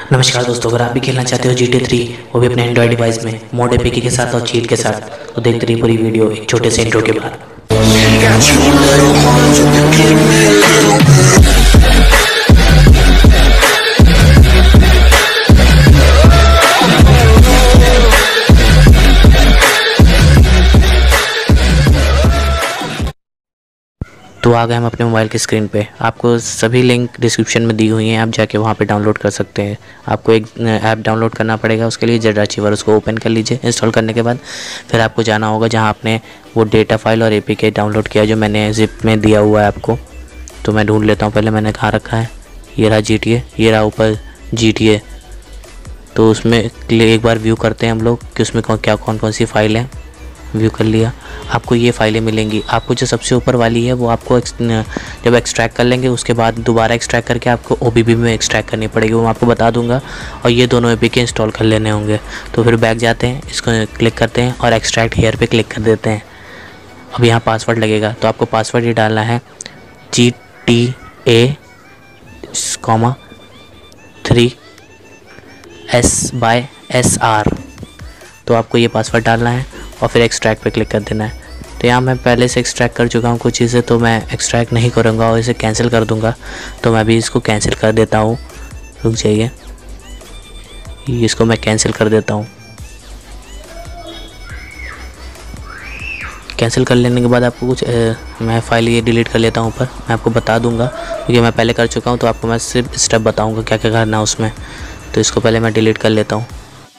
नमस्कार दोस्तों, अगर आप भी खेलना चाहते हो GTA 3 वो भी अपने एंड्रॉयड डिवाइस में मोड एपीके के साथ और चीट के साथ, तो देखते रहिए पूरी वीडियो एक छोटे से इंट्रो के बाद। तो आ गए हम अपने मोबाइल की स्क्रीन पे। आपको सभी लिंक डिस्क्रिप्शन में दी हुई हैं, आप जाके वहाँ पे डाउनलोड कर सकते हैं। आपको एक ऐप डाउनलोड करना पड़ेगा, उसके लिए जेड अचीवर, उसको ओपन कर लीजिए। इंस्टॉल करने के बाद फिर आपको जाना होगा जहाँ आपने वो डेटा फाइल और एपीके डाउनलोड किया, जो मैंने जिप में दिया हुआ है आपको। तो मैं ढूंढ लेता हूँ पहले मैंने कहाँ रखा है। ये रहा GTA, ये रहा ऊपर GTA। तो उसमें एक बार व्यू करते हैं हम लोग कि उसमें कौन कौन सी फाइल है। व्यू कर लिया, आपको ये फाइलें मिलेंगी। आपको जो सबसे ऊपर वाली है वो आपको जब एक्सट्रैक्ट कर लेंगे उसके बाद दोबारा एक्सट्रैक्ट करके आपको OBB में एक्सट्रैक्ट करनी पड़ेगी, वो मैं आपको बता दूंगा। और ये दोनों एपीके इंस्टॉल कर लेने होंगे। तो फिर बैक जाते हैं, इसको क्लिक करते हैं और एक्सट्रैक्ट हेयर पे क्लिक कर देते हैं। अब यहाँ पासवर्ड लगेगा, तो आपको पासवर्ड ये डालना है GTA3S/SR। तो आपको ये पासवर्ड डालना है और फिर एक्सट्रैक्ट पे क्लिक कर देना है। तो यहाँ मैं पहले से एक्सट्रैक्ट कर चुका हूँ कुछ चीज़ें, तो मैं एक्सट्रैक्ट नहीं करूँगा और इसे कैंसिल कर दूँगा। तो मैं अभी इसको कैंसिल कर देता हूँ, रुक जाइए, इसको मैं कैंसिल कर देता हूँ। कैंसिल कर लेने के बाद आपको कुछ मैं फ़ाइल ये डिलीट कर लेता हूँ ऊपर, मैं आपको बता दूँगा क्योंकि मैं पहले कर चुका हूँ। तो आपको मैं सिर्फ स्टेप बताऊँगा क्या क्या करना है उसमें। तो इसको पहले मैं डिलीट कर लेता हूँ।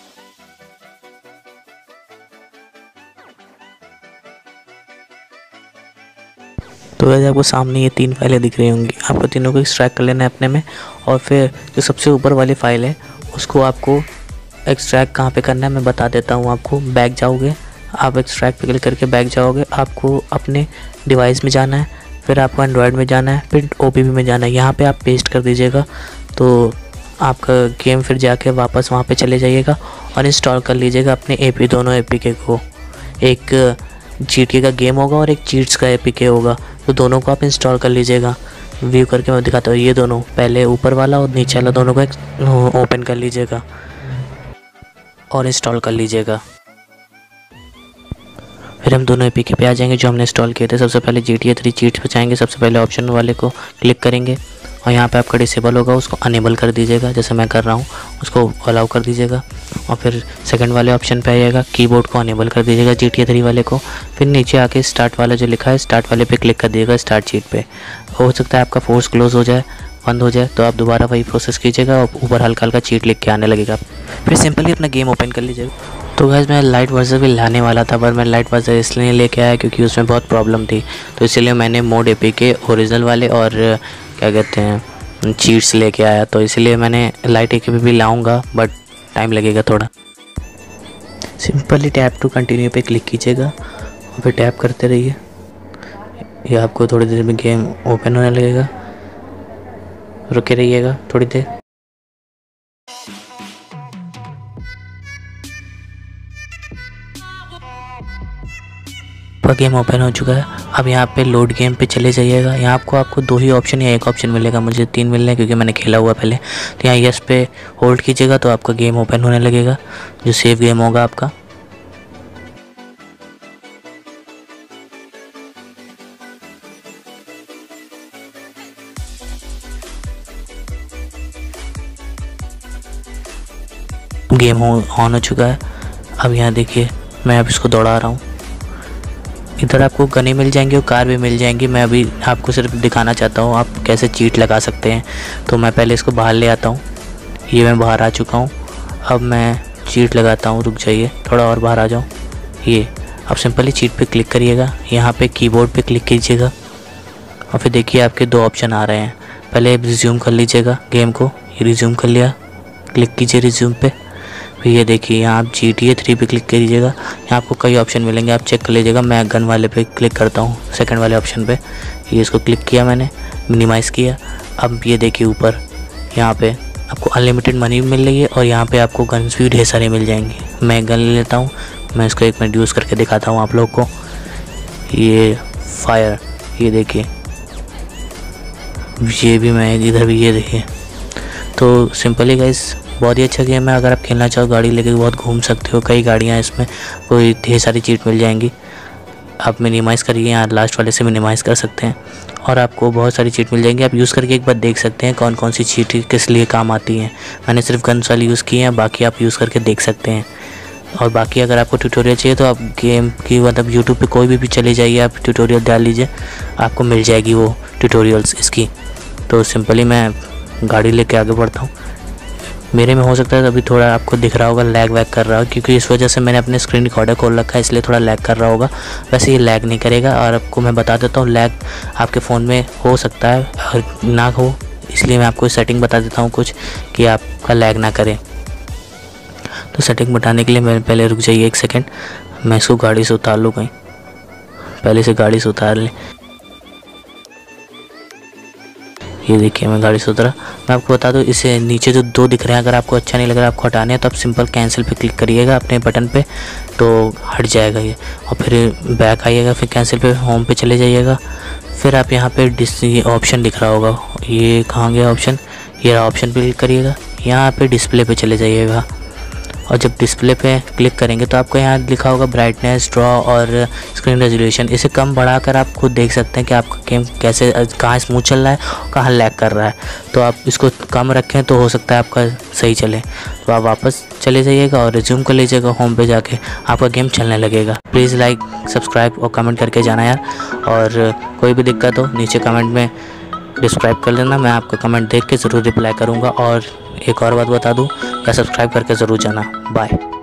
तो वैसे आपको सामने ये 3 फाइलें दिख रही होंगी, आपको तीनों को एक्सट्रैक्ट कर लेना है अपने में। और फिर जो सबसे ऊपर वाली फ़ाइल है उसको आपको एक्सट्रैक्ट कहाँ पे करना है मैं बता देता हूँ आपको। बैक जाओगे, आप एक्सट्रैक्ट पे क्लिक करके बैक जाओगे, आपको अपने डिवाइस में जाना है, फिर आपको एंड्रॉयड में जाना है, फिर OBB में जाना है। यहाँ पे आप पेस्ट कर दीजिएगा तो आपका गेम फिर जाके वापस वहाँ पे चले जाइएगा और इंस्टॉल कर लीजिएगा अपने दोनों एपीके को। एक GTA का गेम होगा और एक चीट्स का एपीके होगा, तो दोनों को आप इंस्टॉल कर लीजिएगा। व्यू करके मैं दिखाता हूँ, ये दोनों, पहले ऊपर वाला और नीचे वाला, दोनों को ओपन कर लीजिएगा और इंस्टॉल कर लीजिएगा। फिर हम दोनों एपीके पे आ जाएंगे जो हमने इंस्टॉल किए थे। सबसे पहले GTA 3 चीट्स पे जाएंगे, सबसे पहले ऑप्शन वाले को क्लिक करेंगे और यहाँ पे आपका डिसेबल होगा, उसको अनेबल कर दीजिएगा, जैसे मैं कर रहा हूँ उसको अलाउ कर दीजिएगा। और फिर सेकंड वाले ऑप्शन पे आइएगा, कीबोर्ड को अनेबल कर दीजिएगा GTA 3 वाले को। फिर नीचे आके स्टार्ट वाला जो लिखा है, स्टार्ट वाले पे क्लिक कर दीजिएगा, स्टार्ट चीट पे। हो सकता है आपका फोर्स क्लोज हो जाए, बंद हो जाए, तो आप दोबारा वही प्रोसेस कीजिएगा और ऊपर हल्का हल्का चीट लिख के आने लगेगा। फिर सिंपली अपना गेम ओपन कर लीजिएगा। तो गाइस मैं लाइट वर्जन भी लाने वाला था, पर मैं लाइट वर्जन इसलिए लेके आया क्योंकि उसमें बहुत प्रॉब्लम थी। तो इसलिए मैंने मोड एपीके ओरिजिनल वाले और क्या कहते हैं चीट्स लेके आया। तो इसलिए मैंने लाइट एपीके भी लाऊंगा, बट टाइम लगेगा थोड़ा। सिंपली टैप टू कंटिन्यू पे क्लिक कीजिएगा और फिर टैप करते रहिए। ये आपको थोड़ी देर में गेम ओपन होने लगेगा, रुके रहिएगा थोड़ी देर। गेम ओपन हो चुका है। अब यहाँ पे लोड गेम पे चले जाइएगा। यहाँ आपको 2 ही ऑप्शन या 1 ऑप्शन मिलेगा, मुझे 3 मिल रहे हैं क्योंकि मैंने खेला हुआ पहले। तो यहाँ यस पे होल्ड कीजिएगा तो आपका गेम ओपन होने लगेगा, जो सेव गेम होगा आपका। गेम ऑन हो चुका है। अब यहाँ देखिए मैं अब इसको दौड़ा रहा हूँ। इधर आपको गने मिल जाएंगी और कार भी मिल जाएंगी। मैं अभी आपको सिर्फ दिखाना चाहता हूँ आप कैसे चीट लगा सकते हैं। तो मैं पहले इसको बाहर ले आता हूँ। ये मैं बाहर आ चुका हूँ। अब मैं चीट लगाता हूँ, रुक जाइए थोड़ा और बाहर आ जाऊँ। ये अब सिंपली चीट पे क्लिक करिएगा, यहाँ पे कीबोर्ड पे क्लिक कीजिएगा और फिर देखिए आपके 2 ऑप्शन आ रहे हैं। पहले रिज्यूम कर लीजिएगा गेम को, ये रिज्यूम कर लिया, क्लिक कीजिए रिज्यूम पे। फिर ये देखिए यहाँ आप GTA 3 पे क्लिक कीजिएगा। यहाँ आपको कई ऑप्शन मिलेंगे, आप चेक कर लीजिएगा। मैं गन वाले पे क्लिक करता हूँ, सेकंड वाले ऑप्शन पे। ये इसको क्लिक किया मैंने, मिनिमाइज़ किया। अब ये देखिए ऊपर यहाँ पे आपको अनलिमिटेड मनी भी मिल रही है और यहाँ पे आपको गन्स भी ढेर सारे मिल जाएंगे। मैं गन ले लेता हूँ, मैं इसको 1 मिनट यूज़ करके दिखाता हूँ आप लोग को। ये फायर, ये देखिए, ये भी मैं इधर भी, ये देखिए। तो सिंपली गाइस बहुत ही अच्छा गेम है। अगर आप खेलना चाहो गाड़ी लेके बहुत घूम सकते हो, कई गाड़ियाँ इसमें, कोई ढेर सारी चीट मिल जाएंगी। आप मिनिमाइज़ करिए, यहाँ लास्ट वाले से मिनिमाइज़ कर सकते हैं और आपको बहुत सारी चीट मिल जाएंगी। आप यूज़ करके एक बार देख सकते हैं कौन कौन सी चीट किस लिए काम आती हैं। मैंने सिर्फ गन्स वाली यूज़ की हैं, बाकी आप यूज़ करके देख सकते हैं। और बाकी अगर आपको ट्यूटोरियल चाहिए तो आप गेम की मतलब यूट्यूब पे कोई भी चले जाइए, आप ट्यूटोरियल डाल लीजिए, आपको मिल जाएगी वो ट्यूटोरियल्स इसकी। तो सिंपली मैं गाड़ी लेके आगे बढ़ता हूँ। मेरे में हो सकता है अभी थोड़ा आपको दिख रहा होगा लैग वैग कर रहा हो, क्योंकि इस वजह से मैंने अपने स्क्रीन रिकॉर्डर खोल रखा है, इसलिए थोड़ा लैग कर रहा होगा। वैसे ये लैग नहीं करेगा। और आपको मैं बता देता हूँ, लैग आपके फ़ोन में हो सकता है और ना हो, इसलिए मैं आपको सेटिंग बता देता हूँ कुछ कि आपका लैग ना करे। तो सेटिंग बताने के लिए मैं पहले रुक जाइए 1 सेकेंड, मैं इसको गाड़ी से उतार लूँ कहीं, पहले से गाड़ी से उतार लें। ये देखिए मैं गाड़ी से उतरा। मैं आपको बता दूं, इसे नीचे जो 2 दिख रहे हैं, अगर आपको अच्छा नहीं लग रहा, आपको हटाने हैं, तो आप सिंपल कैंसिल पे क्लिक करिएगा अपने बटन पे, तो हट जाएगा ये। और फिर बैक आइएगा, फिर कैंसिल पे होम पे चले जाइएगा। फिर आप यहाँ पे ऑप्शन दिख रहा होगा, ये कहाँ गया ऑप्शन, ये ऑप्शन पे क्लिक करिएगा। यहाँ पे डिस्प्ले पे चले जाइएगा और जब डिस्प्ले पे क्लिक करेंगे तो आपको यहाँ लिखा होगा ब्राइटनेस, ड्रॉ और स्क्रीन रेजोल्यूशन। इसे कम बढ़ाकर आप खुद देख सकते हैं कि आपका गेम कैसे, कहाँ स्मूथ चल रहा है, कहाँ लैग कर रहा है। तो आप इसको कम रखें तो हो सकता है आपका सही चले। तो आप वापस चले जाइएगा और रिज्यूम कर लीजिएगा, होम पे जाके आपका गेम चलने लगेगा। प्लीज़ लाइक, सब्सक्राइब और कमेंट करके जाना यार। और कोई भी दिक्कत हो नीचे कमेंट में डिस्क्राइब कर लेना, मैं आपका कमेंट देख के ज़रूर रिप्लाई करूँगा। और एक और बात बता दूँ, या सब्सक्राइब करके ज़रूर जाना। बाय।